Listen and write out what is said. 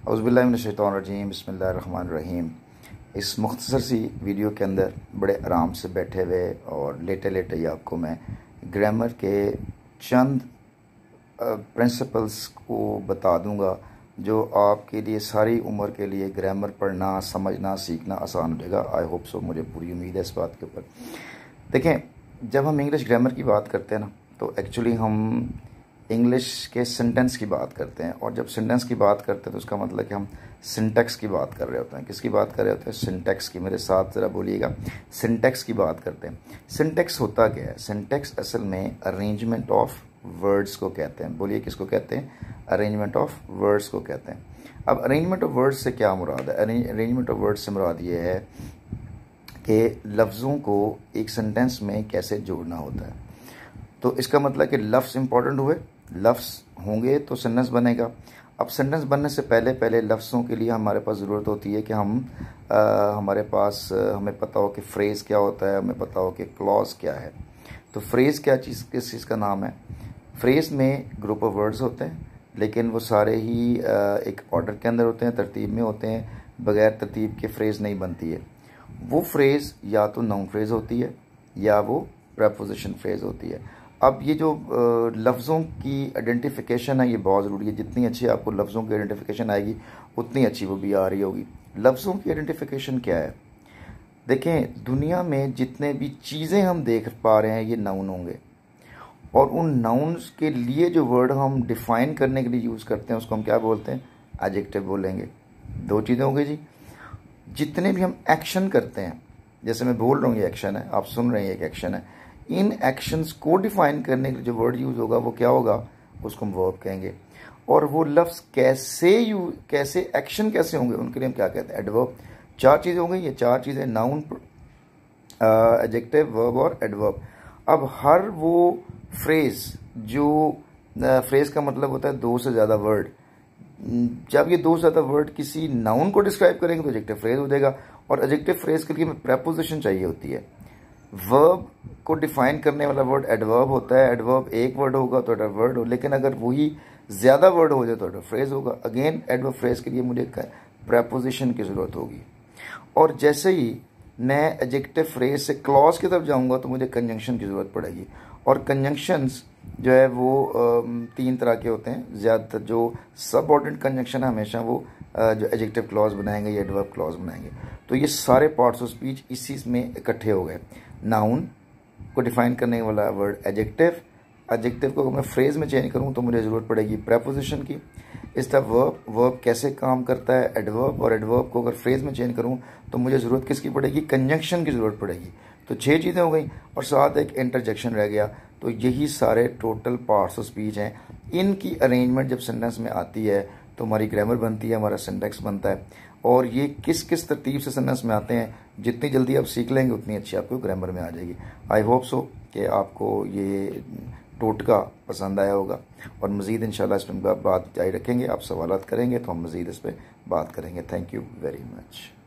औज़ुबिल्लाहिमिनश्शैतानिर्रजीम बिस्मिल्लाहिर्रहमानिर्रहीम। इस मुख्तसर सी वीडियो के अंदर बड़े आराम से बैठे हुए और लेटे लेटे ही आपको मैं ग्रामर के चंद प्रिंसिपल्स को बता दूंगा जो आपके लिए सारी उम्र के लिए ग्रामर पढ़ना, समझना, सीखना आसान हो जाएगा। आई होप सो, मुझे पूरी उम्मीद है इस बात के ऊपर। देखें, जब हम इंग्लिश ग्रामर की बात करते हैं ना, तो एक्चुअली हम इंग्लिश के सेंटेंस की बात करते हैं, और जब सेंटेंस की बात करते हैं तो उसका मतलब कि हम सिंटैक्स की बात कर रहे होते हैं। किसकी बात कर रहे होते हैं? सिंटैक्स की। मेरे साथ ज़रा बोलिएगा, सिंटैक्स की बात करते हैं। सिंटैक्स होता क्या है? सिंटैक्स असल में अरेंजमेंट ऑफ वर्ड्स को कहते हैं। बोलिए, किसको कहते हैं? अरेंजमेंट ऑफ वर्ड्स को कहते हैं। अब अरेंजमेंट ऑफ वर्ड्स से क्या मुराद है? अरेंजमेंट ऑफ वर्ड्स से मुराद ये है कि लफ्ज़ों को एक सेंटेंस में कैसे जोड़ना होता है। तो इसका मतलब कि लफ्ज़ इंपॉर्टेंट हुए, लफ्ज़ होंगे तो सेंटेंस बनेगा। अब सेंटेंस बनने से पहले पहले लफ्ज़ों के लिए हमारे पास ज़रूरत होती है कि हमारे पास हमें पता हो कि फ्रेज़ क्या होता है, हमें पता हो कि क्लॉज क्या है। तो फ्रेज़ क्या चीज़, किस चीज़ का नाम है? फ्रेज़ में ग्रुप ऑफ वर्ड्स होते हैं, लेकिन वो सारे ही एक ऑर्डर के अंदर होते हैं, तरतीब में होते हैं। बग़ैर तरतीब के फ्रेज़ नहीं बनती है। वो फ्रेज़ या तो नाउन फ्रेज़ होती है या वो प्रेपोजिशन फ्रेज़ होती है। अब ये जो लफ्ज़ों की आइडेंटिफिकेशन है, ये बहुत ज़रूरी है। जितनी अच्छी आपको लफ्ज़ों की आइडेंटिफिकेशन आएगी, उतनी अच्छी वो भी आ रही होगी। लफ्ज़ों की आइडेंटिफिकेशन क्या है? देखें, दुनिया में जितने भी चीज़ें हम देख पा रहे हैं, ये नाउन होंगे, और उन नाउन्स के लिए जो वर्ड हम डिफ़ाइन करने के लिए यूज़ करते हैं, उसको हम क्या बोलते हैं? एडजेक्टिव बोलेंगे। दो चीज़ें होंगी जी। जितने भी हम एक्शन करते हैं, जैसे मैं बोल रहा हूँ ये एक्शन है, आप सुन रहे हैं एक एक्शन है, इन एक्शंस को डिफाइन करने के लिए जो वर्ड यूज़ होगा वो क्या होगा? उसको हम वर्ब कहेंगे। और वो लफ्ज़ कैसे एक्शन कैसे होंगे, उनके लिए हम क्या कहते हैं? एडवर्ब। चार चीज़ें हो गई, ये चार चीज़ें, नाउन, एडजेक्टिव, वर्ब और एडवर्ब। अब हर वो फ्रेज़ जो फ्रेज़ का मतलब होता है दो से ज़्यादा वर्ड, जब ये दो से ज़्यादा वर्ड किसी नाउन को डिस्क्राइब करेंगे तो एडजेक्टिव फ्रेज हो जाएगा। और एडजेक्टिव फ्रेज के लिए हमें प्रेपोजिशन चाहिए होती है। वर्ब को डिफाइन करने वाला वर्ड एडवर्ब होता है। एडवर्ब एक वर्ड होगा तो एडवर्ब वर्ड हो, लेकिन अगर वही ज़्यादा वर्ड हो जाए तो एडवर्ब फ्रेज होगा। अगेन एडवर्ब फ्रेज के लिए मुझे प्रेपोजिशन की ज़रूरत होगी। और जैसे ही मैं एडजेक्टिव फ्रेज से क्लॉज की तरफ जाऊंगा तो मुझे कंजंक्शन की ज़रूरत पड़ेगी। और कंजंक्शंस जो है वो तीन तरह के होते हैं। ज़्यादातर जो सबऑर्डिनेट कंजंक्शन है, हमेशा वो जो एडजेक्टिव क्लॉज बनाएंगे या एडवर्ब क्लॉज बनाएंगे। तो ये सारे पार्ट्स ऑफ स्पीच इसी में इकट्ठे हो गए। नाउन को डिफाइन करने वाला वर्ड एडजेक्टिव, एडजेक्टिव को अगर मैं फ्रेज में चेंज करूँ तो मुझे ज़रूरत पड़ेगी प्रेपोजिशन की। इस तरह वर्ब, वर्ब कैसे काम करता है? एडवर्ब। और एडवर्ब को अगर फ्रेज में चेंज करूँ तो मुझे ज़रूरत किसकी पड़ेगी? कंजंक्शन की ज़रूरत पड़ेगी। तो 6 चीज़ें हो गई और साथ एक इंटरजेक्शन रह गया। तो यही सारे टोटल पार्ट्स ऑफ स्पीच हैं। इनकी अरेंजमेंट जब सेंटेंस में आती है तो हमारी ग्रामर बनती है, हमारा सिंटैक्स बनता है। और ये किस किस तरतीब से सेंटेंस में आते हैं, जितनी जल्दी आप सीख लेंगे उतनी अच्छी आपको ग्रामर में आ जाएगी। आई होप सो कि आपको ये टोटका पसंद आया होगा, और मज़ीद इंशाल्लाह इस पर बात जारी रखेंगे। आप सवालात करेंगे तो हम मज़ीद इस पर बात करेंगे। Thank you very much.